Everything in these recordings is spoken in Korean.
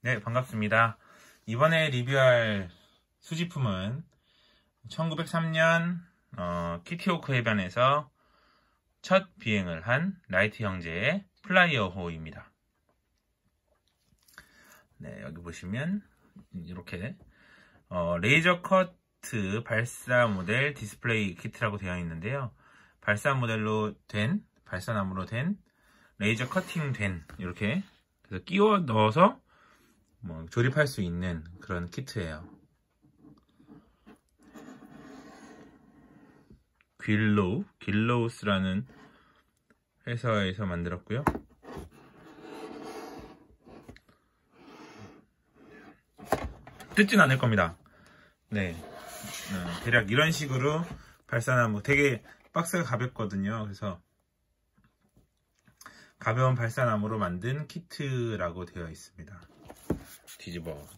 네, 반갑습니다. 이번에 리뷰할 수집품은 1903년 키티호크 해변에서 첫 비행을 한 라이트 형제의 플라이어 호입니다. 네, 여기 보시면 이렇게 레이저 커트 발사 모델 디스플레이 키트라고 되어 있는데요. 발사나무로 된 레이저 커팅 된 이렇게 그래서 끼워 넣어서 조립할 수 있는 그런 키트예요. 길로우스라는 회사에서 만들었고요. 뜯진 않을 겁니다. 네, 대략 이런 식으로 발사나무 되게 박스가 가볍거든요. 그래서 가벼운 발사나무로 만든 키트라고 되어 있습니다. 뒤집어요.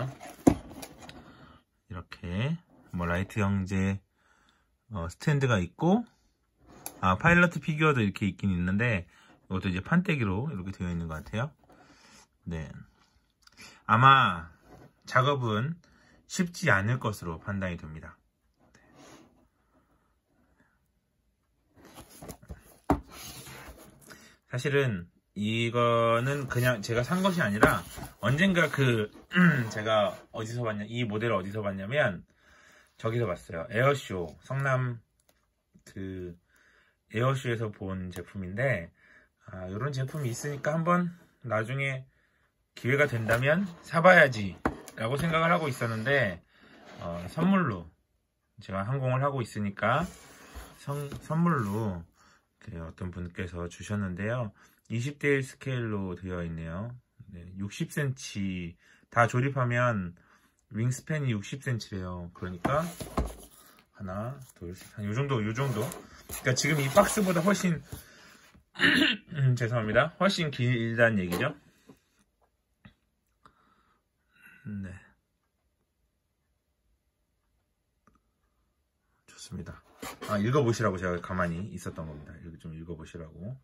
이렇게 라이트 형제 스탠드가 있고 파일럿 피규어도 이렇게 있긴 있는데 이것도 이제 판때기로 이렇게 되어 있는 것 같아요. 네, 아마 작업은 쉽지 않을 것으로 판단이 됩니다. 사실은 이거는 그냥 제가 산 것이 아니라 언젠가 제가 어디서 봤냐, 이 모델을 어디서 봤냐면 저기서 봤어요. 에어쇼, 성남 에어쇼에서 본 제품인데 이런 제품이 있으니까 한번 나중에 기회가 된다면 사봐야지 라고 생각을 하고 있었는데 선물로 제가 항공을 하고 있으니까 선물로 어떤 분께서 주셨는데요. 20대1 스케일로 되어 있네요. 네, 60cm 다 조립하면 윙스팬이 60cm래요. 그러니까 하나, 둘, 셋, 한 요정도. 그러니까 지금 이 박스보다 훨씬 죄송합니다. 훨씬 길다는 얘기죠. 네, 좋습니다. 읽어보시라고 제가 가만히 있었던 겁니다. 여기 좀 읽어보시라고.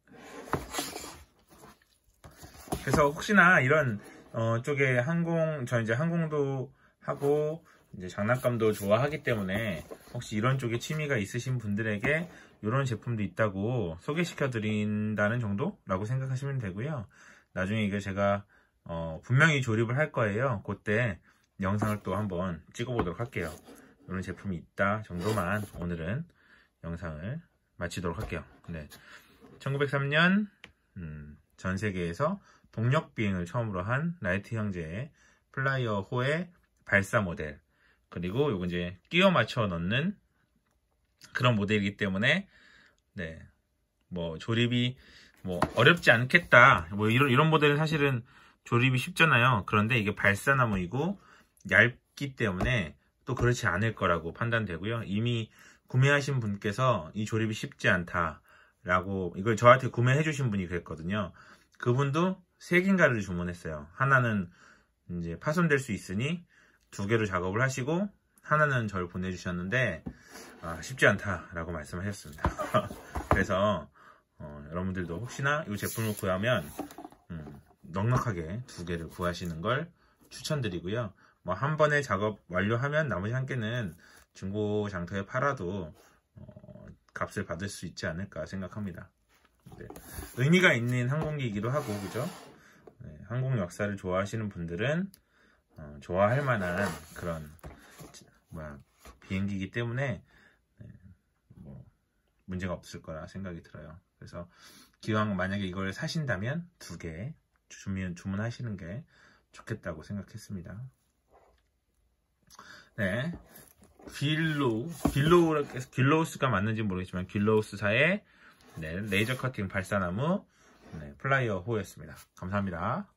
그래서 혹시나 이런 쪽에 저 이제 항공도 하고 이제 장난감도 좋아하기 때문에 혹시 이런 쪽에 취미가 있으신 분들에게 이런 제품도 있다고 소개시켜 드린다는 정도라고 생각하시면 되고요. 나중에 이게 제가 분명히 조립을 할 거예요. 그때 영상을 또 한번 찍어 보도록 할게요. 이런 제품이 있다 정도만 오늘은 영상을 마치도록 할게요. 네, 1903년 전 세계에서 동력 비행을 처음으로 한 라이트 형제의 플라이어 호의 발사 모델, 그리고 요거 이제 끼워 맞춰 넣는 그런 모델이기 때문에 네, 조립이 어렵지 않겠다. 이런 모델은 사실은 조립이 쉽잖아요. 그런데 이게 발사나무이고 얇기 때문에 또 그렇지 않을 거라고 판단되고요. 이미 구매하신 분께서 이 조립이 쉽지 않다라고 이걸 저한테 구매해 주신 분이 그랬거든요. 그분도 3개인가를 주문했어요. 하나는 이제 파손될 수 있으니 2개로 작업을 하시고 하나는 저를 보내주셨는데 쉽지 않다라고 말씀하셨습니다. 그래서 여러분들도 혹시나 이 제품을 구하면 넉넉하게 2개를 구하시는 걸 추천드리고요. 한 번에 작업 완료하면 나머지 1개는 중고 장터에 팔아도 값을 받을 수 있지 않을까 생각합니다. 네, 의미가 있는 항공기이기도 하고, 그죠? 네, 항공 역사를 좋아하시는 분들은 좋아할 만한 그런 비행기이기 때문에 문제가 없을 거라 생각이 들어요. 그래서 기왕 만약에 이걸 사신다면 2개 주문하시는 게 좋겠다고 생각했습니다. 네, 길로우스가 맞는지 모르겠지만 길로우스사의 레이저 커팅 발사나무 플라이어 호였습니다. 감사합니다.